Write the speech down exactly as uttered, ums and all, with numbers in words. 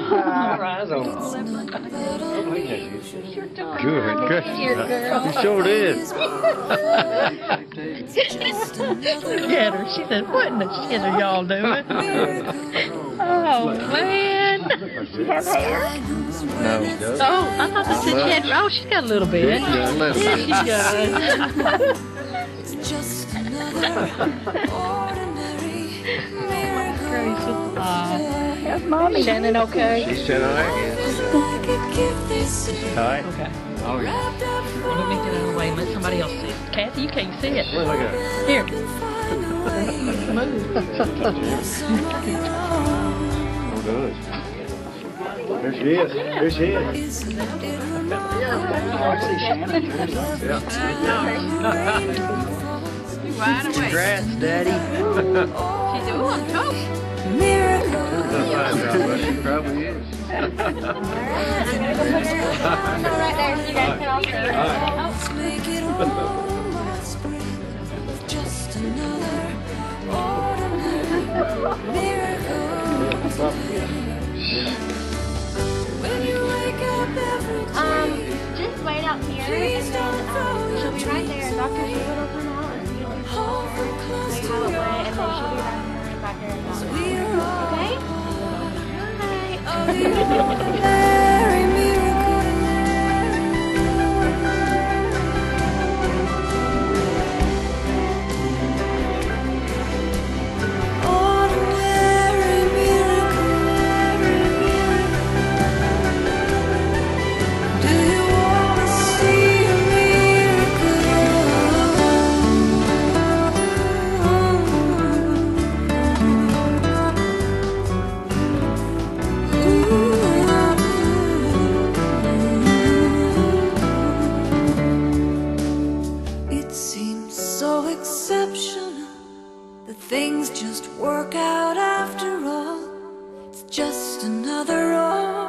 eyes on him. Good, good. You sure did. Look at her. She said, what in the shit are y'all doing? Oh, man. She has hair? No. Oh, I thought that said she had, oh, she's got a little bit. She's got a little Yeah, bit. she does. How's Mommy? Shannon okay? She's sitting on there, yes. All right. Okay. Oh, yeah. Let me get out of the way and let somebody else see it. Kathy, you can't see it. Look at her. Here. Move. Oh, good. There she is. There she is. Right away. Congrats, Daddy. She's doing, oh, I'm tough. She probably is. Right there, so you guys can all see her. Um, just wait out here, and then um, she'll be right there. Doctor Sue will come out and you'll be her, make how it went, and then she'll be right there, back there. Okay? So exceptional that things just work out after all. It's just another role.